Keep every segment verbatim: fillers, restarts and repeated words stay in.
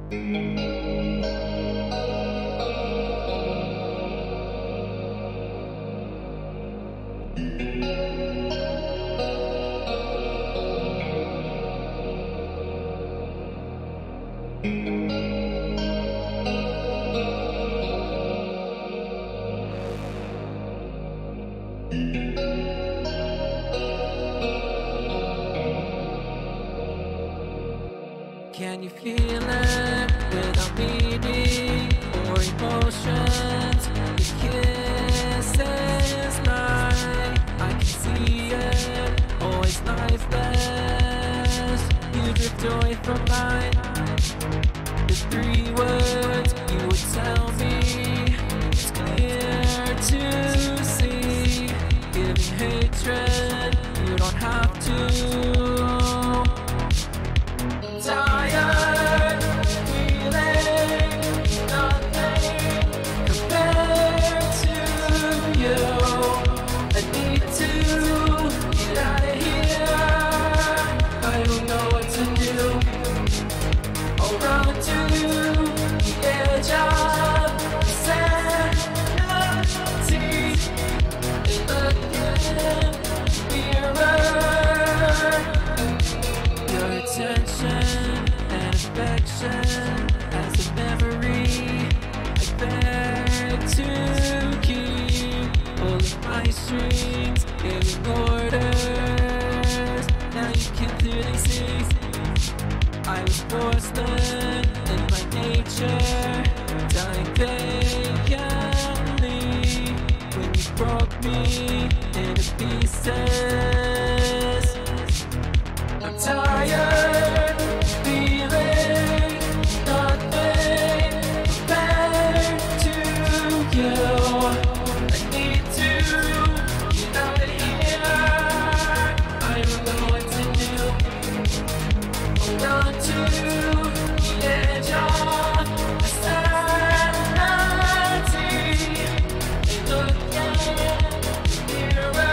Can you feel it without meaning or emotions? Your kisses lie, I can see it, always lifeless. You drift away from mine. The three words you would tell me, it's clear to see. Giving hatred, you don't have to. Tired, feeling nothing compared to you. I need to get out of here. I don't know what to do. I'll run to the edge of sanity and look in the mirror. Your attention and affection as a memory I beg to keep. Pulling my strings, giving orders. Now you can clearly see I was porcelain in my nature, dying vacantly when you broke me into pieces. I'm tired, feeling nothing compared to you. I need to get out of here. I don't know what to do. Hold on to the edge of sanity and look in the mirror.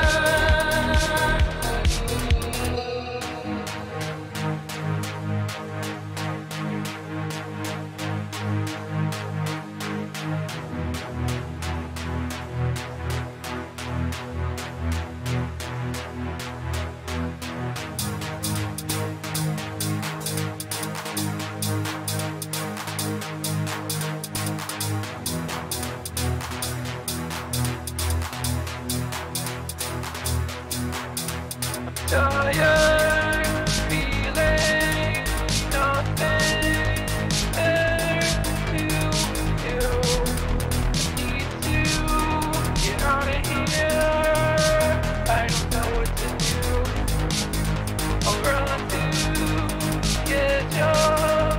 Tired, feeling nothing compared to you. Need to get out of here. I don't know what to do. I'll run to the edge of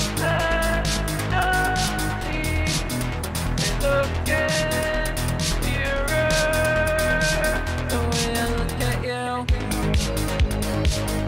sanity and look in the mirror. The way I look at you,